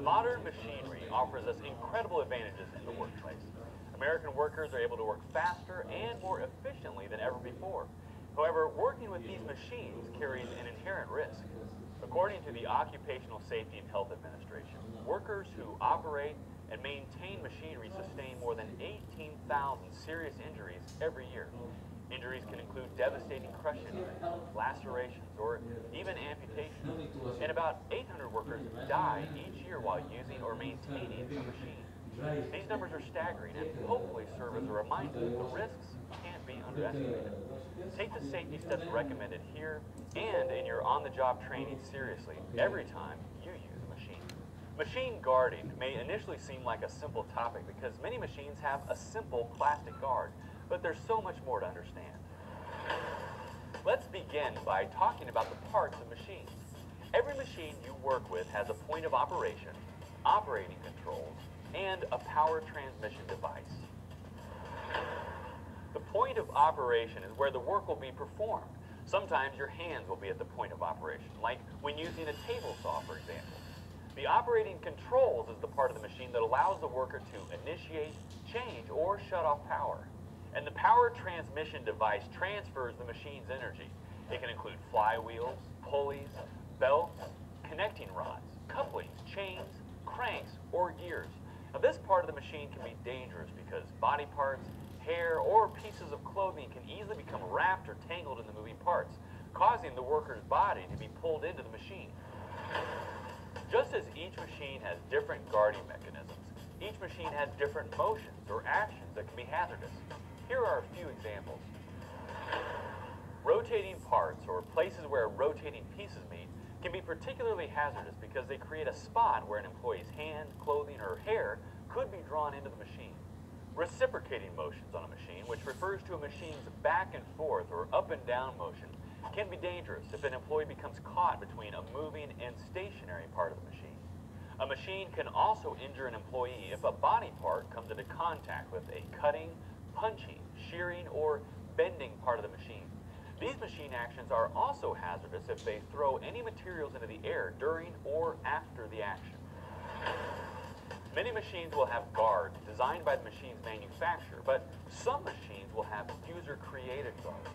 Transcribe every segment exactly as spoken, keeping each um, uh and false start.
Modern machinery offers us incredible advantages in the workplace. American workers are able to work faster and more efficiently than ever before. However, working with these machines carries an inherent risk. According to the Occupational Safety and Health Administration, workers who operate and maintain machinery sustain more than eighteen thousand serious injuries every year. Injuries can include devastating crush injuries, lacerations, or even amputation. And about eight hundred workers die each year while using or maintaining a machine. These numbers are staggering and hopefully serve as a reminder that the risks can't be underestimated. Take the safety steps recommended here and in your on-the-job training seriously every time you use a machine. Machine guarding may initially seem like a simple topic because many machines have a simple plastic guard, but there's so much more to understand. Let's begin by talking about the parts of machines. Every machine you work with has a point of operation, operating controls, and a power transmission device. The point of operation is where the work will be performed. Sometimes your hands will be at the point of operation, like when using a table saw, for example. The operating controls is the part of the machine that allows the worker to initiate, change, or shut off power. And the power transmission device transfers the machine's energy. It can include flywheels, pulleys, belts, connecting rods, couplings, chains, cranks, or gears. Now, this part of the machine can be dangerous because body parts, hair, or pieces of clothing can easily become wrapped or tangled in the moving parts, causing the worker's body to be pulled into the machine. Just as each machine has different guarding mechanisms, each machine has different motions or actions that can be hazardous. Here are a few examples. Rotating parts, or places where rotating pieces meet, can be particularly hazardous because they create a spot where an employee's hand, clothing, or hair could be drawn into the machine. Reciprocating motions on a machine, which refers to a machine's back and forth or up and down motion, can be dangerous if an employee becomes caught between a moving and stationary part of the machine. A machine can also injure an employee if a body part comes into contact with a cutting, punching, shearing, or bending part of the machine. These machine actions are also hazardous if they throw any materials into the air during or after the action. Many machines will have guards designed by the machine's manufacturer, but some machines will have user-created guards.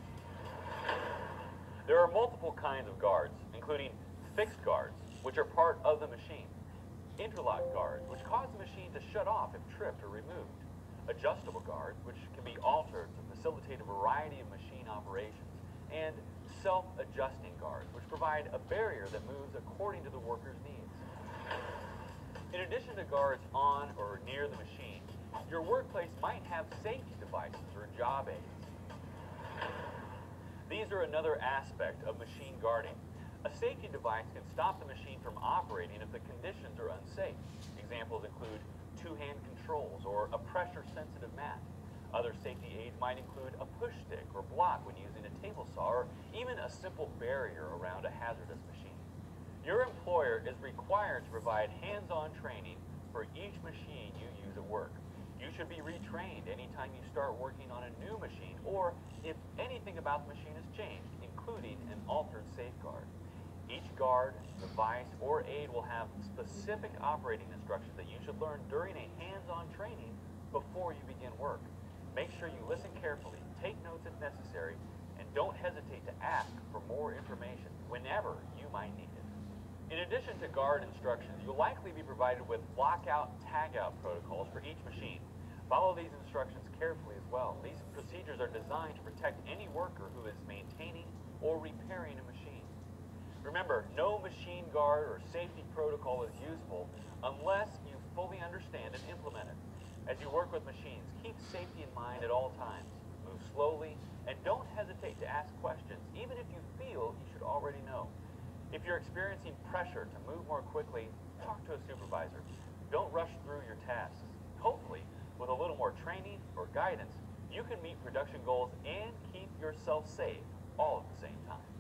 There are multiple kinds of guards, including fixed guards, which are part of the machine, interlock guards, which cause the machine to shut off if tripped or removed, adjustable guards, which can be altered to facilitate a variety of machine operations, and self-adjusting guards, which provide a barrier that moves according to the worker's needs. In addition to guards on or near the machine, your workplace might have safety devices or job aids. These are another aspect of machine guarding. A safety device can stop the machine from operating if the conditions are unsafe. Examples include two-hand controls or a pressure-sensitive mat. Other safety aids might include a push stick or block when using a table saw, or even a simple barrier around a hazardous machine. Your employer is required to provide hands-on training for each machine you use at work. You should be retrained anytime you start working on a new machine, or if anything about the machine has changed, including an altered safeguard. Each guard, device, or aid will have specific operating instructions that you should learn during a hands-on training before you begin work. Make sure you listen carefully, take notes if necessary, and don't hesitate to ask for more information whenever you might need it. In addition to guard instructions, you'll likely be provided with lockout, tagout protocols for each machine. Follow these instructions carefully as well. These procedures are designed to protect any worker who is maintaining or repairing a machine. Remember, no machine guard or safety protocol is useful unless you fully understand and implement it. As you work with machines, keep safety in mind at all times. Move slowly, and don't hesitate to ask questions, even if you feel you should already know. If you're experiencing pressure to move more quickly, talk to a supervisor. Don't rush through your tasks. Hopefully, with a little more training or guidance, you can meet production goals and keep yourself safe all at the same time.